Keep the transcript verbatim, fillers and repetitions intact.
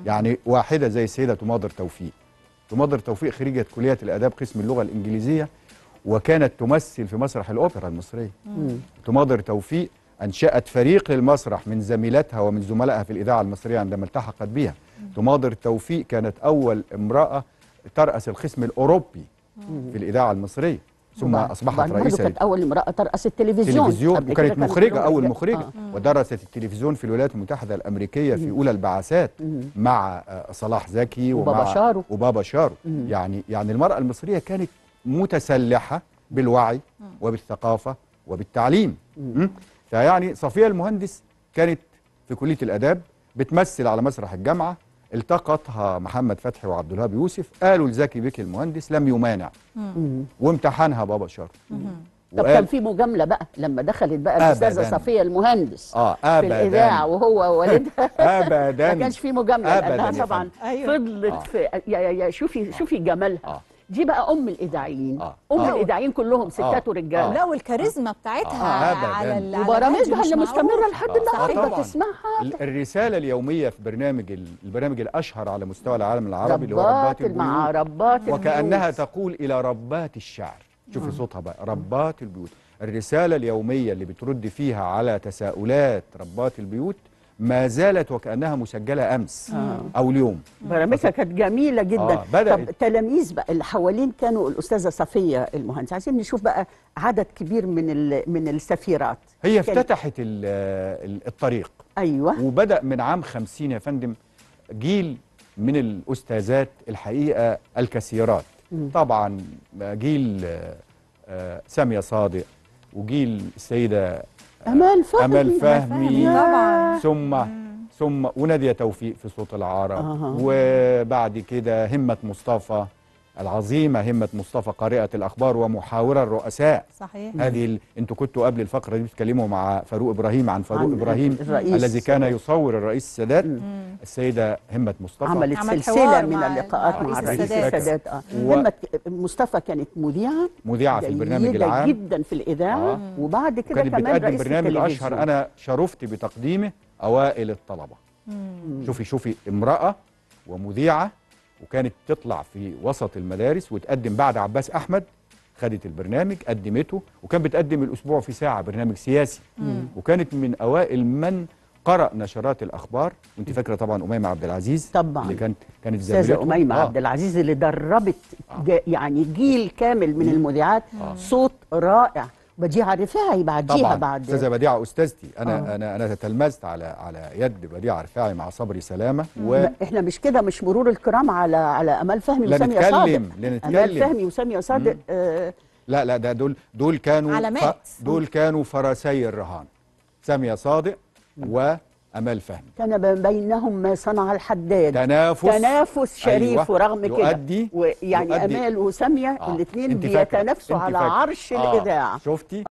يعني واحده زي السيده تماضر توفيق. تماضر توفيق خريجه كليه الاداب قسم اللغه الانجليزيه، وكانت تمثل في مسرح الاوبرا المصريه. تماضر توفيق انشات فريق للمسرح من زميلتها ومن زملائها في الاذاعه المصريه عندما التحقت بها. تماضر توفيق كانت اول امراه ترأس القسم الاوروبي في الاذاعه المصريه، ثم اصبحت رئيسه. كانت اول امراه ترأس التلفزيون، تلفزيون، وكانت مخرجه اول مخرجه. آه. ودرست التلفزيون في الولايات المتحده الامريكيه في اولى البعثات مع صلاح زكي وبابا شارو وبابا شارو. يعني يعني المراه المصريه كانت متسلحه بالوعي وبالثقافه وبالتعليم. فيعني صفيه المهندس كانت في كليه الاداب بتمثل على مسرح الجامعه، التقطها محمد فتحي وعبد الوهاب يوسف، قالوا لزكي بيك المهندس لم يمانع وامتحنها بابا شارو. طب كان في مجامله بقى لما دخلت بقى الاستاذه صفيه المهندس اه في الاذاعه وهو والدها ابدا ما كانش في مجامله لانها طبعا أيوة. فضلت آه. في يا يا شوفي آه. شوفي جمالها. آه. دي بقى ام الاذاعيين. آه. ام آه. الاذاعيين كلهم ستات ورجاله. لا والكاريزما بتاعتها آه. على وبرامجها اللي مستمره لحد النهارده. تسمعها الرساله اليوميه في برنامج البرنامج الاشهر على مستوى العالم العربي اللي هو ربات مع ربات وكانها تقول الى ربات الشعر. شوفي صوتها بقى، ربات البيوت. الرساله اليوميه اللي بترد فيها على تساؤلات ربات البيوت ما زالت وكأنها مسجلة أمس آه. أو اليوم. برامجها كانت جميلة جدا. آه بدأت. طب تلاميذ بقى اللي حوالين كانوا الأستاذة صفية المهندس، عايزين نشوف بقى عدد كبير من من السفيرات. هي افتتحت الطريق. أيوة. وبدأ من عام خمسين يا فندم جيل من الأستاذات الحقيقة الكثيرات. م. طبعا جيل سامية صادق، وجيل السيدة أمال فهمي أمال فهمي طبعا، ثم ثم ونادية توفيق في صوت العرب. آه. وبعد كده همة مصطفى العظيمة، همة مصطفى قارئة الأخبار ومحاورة الرؤساء. صحيح. هذه ال... انتوا كنتوا قبل الفقرة دي بتتكلموا مع فاروق إبراهيم عن فاروق عن إبراهيم الذي كان يصور الرئيس السادات. مم. السيدة همة مصطفى عملت سلسلة من اللقاءات مع الرئيس السادات. آه. و... همة مصطفى كانت مذيعة مذيعة في البرنامج العام جدا في الإذاعة. آه. وبعد كده كمان بتقدم رئيس برنامج التلفزيون. أشهر أنا شرفت بتقديمه، أوائل الطلبة. مم. شوفي شوفي امرأة ومذيعة، وكانت تطلع في وسط المدارس وتقدم بعد عباس أحمد. خدت البرنامج قدمته، وكان بتقدم الأسبوع في ساعة برنامج سياسي. مم. وكانت من أوائل من قرأ نشرات الأخبار. وانت فاكرة طبعا أميمة عبد العزيز طبعا اللي كانت كانت زميلته أميمة آه. عبد العزيز اللي دربت آه. يعني جيل كامل من المذيعات. آه. صوت رائع. بديعة رفاعي بعديها بعد استاذه بديعه استاذتي. انا آه. انا انا تتلمذت على على يد بديعة رفاعي مع صبري سلامه. و... احنا مش كده مش مرور الكرام على على امال فهمي وساميه صادق. امال فهمي وساميه صادق. آه لا لا ده دول دول كانوا علامات. ف... دول كانوا فرسي الرهان، ساميه صادق وامال فهمي. كان بينهم ما صنع الحداد، تنافس تنافس شريف. أيوة. ورغم كده يؤدي ويعني امال وساميه آه. الاثنين بيتنافسوا على عرش آه. الاذاعه. شفتي